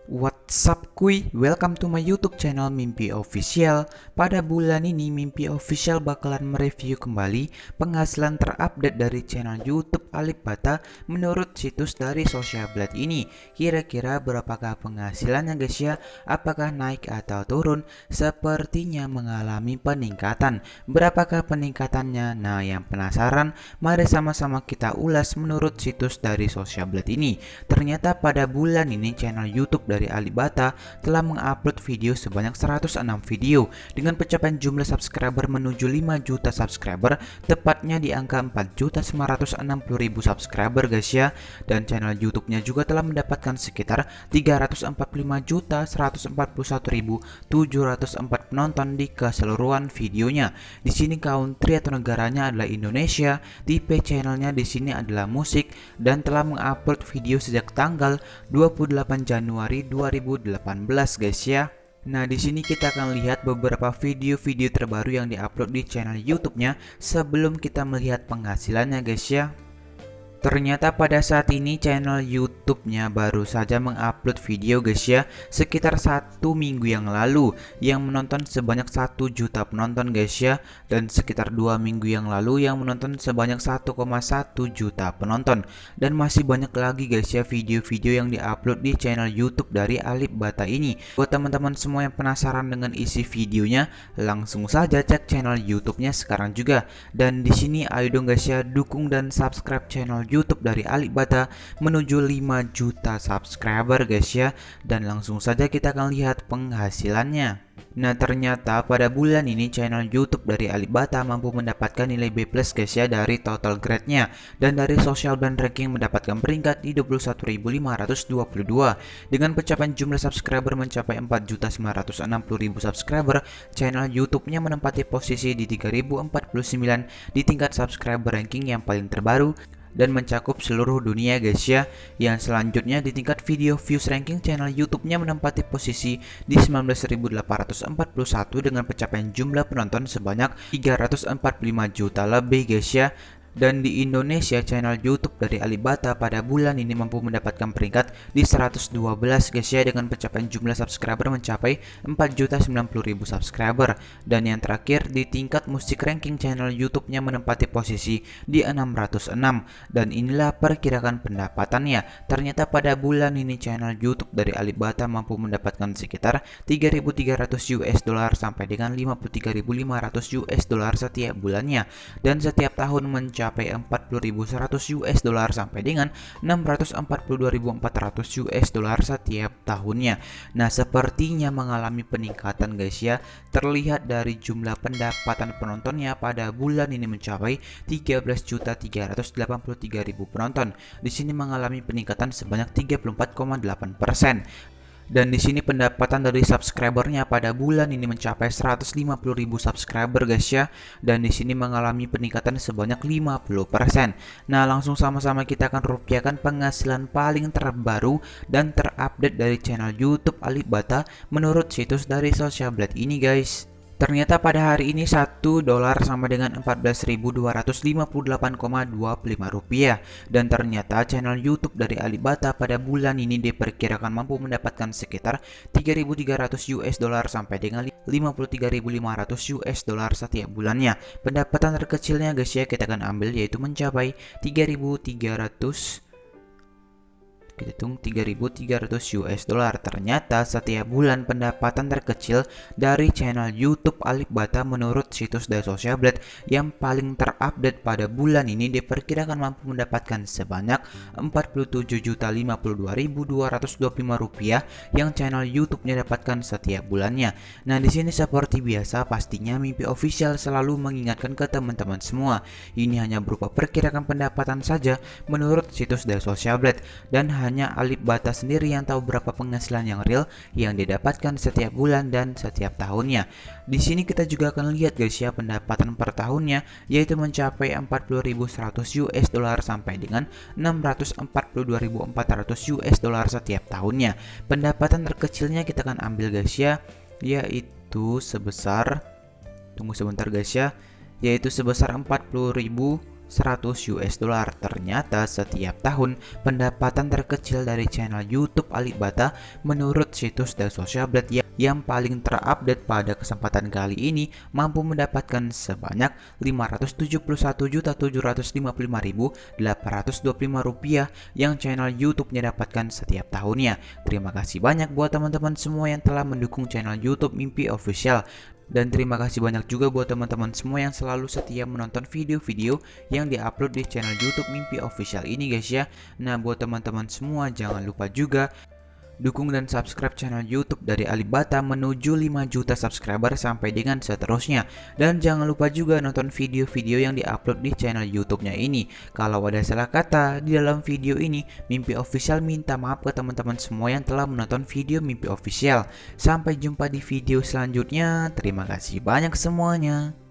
What's up kuy, welcome to my YouTube channel Mimpi Official. Pada bulan ini Mimpi Official bakalan mereview kembali penghasilan terupdate dari channel YouTube Alibata menurut situs dari Social Blade ini. Kira-kira berapakah penghasilannya guys ya? Apakah naik atau turun? Sepertinya mengalami peningkatan. Berapakah peningkatannya? Nah, yang penasaran, mari sama-sama kita ulas menurut situs dari Social Blade ini. Ternyata pada bulan ini channel YouTube dari Alibata telah mengupload video sebanyak 106 video dengan pencapaian jumlah subscriber menuju 5 juta subscriber, tepatnya di angka 4.960.000 subscriber guys ya. Dan channel YouTube-nya juga telah mendapatkan sekitar 345.141.704 penonton di keseluruhan videonya. Di sini country atau negaranya adalah Indonesia, tipe channelnya di sini adalah musik, dan telah mengupload video sejak tanggal 28 Januari 2018 guys ya. Nah, di sini kita akan lihat beberapa video-video terbaru yang diupload di channel YouTube-nya sebelum kita melihat penghasilannya guys ya. Ternyata pada saat ini channel YouTube-nya baru saja mengupload video guys ya, sekitar 1 minggu yang lalu, yang menonton sebanyak 1 juta penonton guys ya, dan sekitar 2 minggu yang lalu yang menonton sebanyak 1,1 juta penonton. Dan masih banyak lagi guys ya video-video yang diupload di channel YouTube dari Alibata ini. Buat teman-teman semua yang penasaran dengan isi videonya, langsung saja cek channel YouTube-nya sekarang juga. Dan di sini ayo dong guys ya, dukung dan subscribe channel YouTube dari Alibata menuju 5 juta subscriber guys ya. Dan langsung saja kita akan lihat penghasilannya. Nah, ternyata pada bulan ini channel YouTube dari Alibata mampu mendapatkan nilai B+ guys ya dari total grade-nya, dan dari Social Blade ranking mendapatkan peringkat di 21.522 dengan pencapaian jumlah subscriber mencapai 4.960.000 subscriber. Channel YouTube-nya menempati posisi di 3049 di tingkat subscriber ranking yang paling terbaru dan mencakup seluruh dunia guys ya. Yang selanjutnya di tingkat video views ranking, channel YouTube-nya menempati posisi di 19.841 dengan pencapaian jumlah penonton sebanyak 345 juta lebih guys ya. Dan di Indonesia channel YouTube dari Alibata pada bulan ini mampu mendapatkan peringkat di 112 guys ya, dengan pencapaian jumlah subscriber mencapai 4.090.000 subscriber. Dan yang terakhir di tingkat musik ranking, channel YouTube-nya menempati posisi di 606, dan inilah perkirakan pendapatannya. Ternyata pada bulan ini channel YouTube dari Alibata mampu mendapatkan sekitar 3.300 US dollar sampai dengan 53.500 US dollar setiap bulannya, dan setiap tahun mencapai 40.100 US dollar sampai dengan 642.400 US dollar setiap tahunnya. Nah, sepertinya mengalami peningkatan guys ya. Terlihat dari jumlah pendapatan penontonnya pada bulan ini mencapai 13.383.000 penonton. Di sini mengalami peningkatan sebanyak 34,8%. Dan di sini pendapatan dari subscribernya pada bulan ini mencapai 150.000 subscriber guys ya. Dan di sini mengalami peningkatan sebanyak 50%. Nah, langsung sama-sama kita akan rupiahkan penghasilan paling terbaru dan terupdate dari channel YouTube Alibata menurut situs dari Social Blade ini guys. Ternyata pada hari ini 1 dolar sama dengan 14.258,25 rupiah. Dan ternyata channel YouTube dari Alibata pada bulan ini diperkirakan mampu mendapatkan sekitar 3.300 US dollar sampai dengan 53.500 US dollar setiap bulannya. Pendapatan terkecilnya guys ya kita akan ambil, yaitu mencapai 3.300 US dollar. Ternyata setiap bulan pendapatan terkecil dari channel YouTube Alibata menurut situs dari Social Blade yang paling terupdate pada bulan ini diperkirakan mampu mendapatkan sebanyak 47.052.225 rupiah yang channel YouTube-nya dapatkan setiap bulannya. Nah, di sini seperti biasa pastinya Mimpi Official selalu mengingatkan ke teman-teman semua, ini hanya berupa perkiraan pendapatan saja menurut situs dari Social Blade, dan hanya Alibata sendiri yang tahu berapa penghasilan yang real yang didapatkan setiap bulan dan setiap tahunnya. Di sini kita juga akan lihat guys ya pendapatan per tahunnya, yaitu mencapai 40.100 US dollar sampai dengan 642.400 US dollar setiap tahunnya. Pendapatan terkecilnya kita akan ambil guys ya, yaitu sebesar, tunggu sebentar guys ya, yaitu sebesar 40.000 US$100. Ternyata setiap tahun pendapatan terkecil dari channel YouTube Alibata menurut situs The Social Blade yang paling terupdate pada kesempatan kali ini mampu mendapatkan sebanyak Rp571.755.825 yang channel YouTube-nya dapatkan setiap tahunnya. Terima kasih banyak buat teman-teman semua yang telah mendukung channel YouTube Mimpi Official. Dan terima kasih banyak juga buat teman-teman semua yang selalu setia menonton video-video yang diupload di channel YouTube Mimpi Official ini guys ya. Nah buat teman-teman semua jangan lupa juga dukung dan subscribe channel YouTube dari Alibata menuju 5 juta subscriber sampai dengan seterusnya. Dan jangan lupa juga nonton video-video yang diupload di channel YouTube-nya ini. Kalau ada salah kata di dalam video ini, Mimpi Official minta maaf ke teman-teman semua yang telah menonton video Mimpi Official. Sampai jumpa di video selanjutnya. Terima kasih banyak semuanya.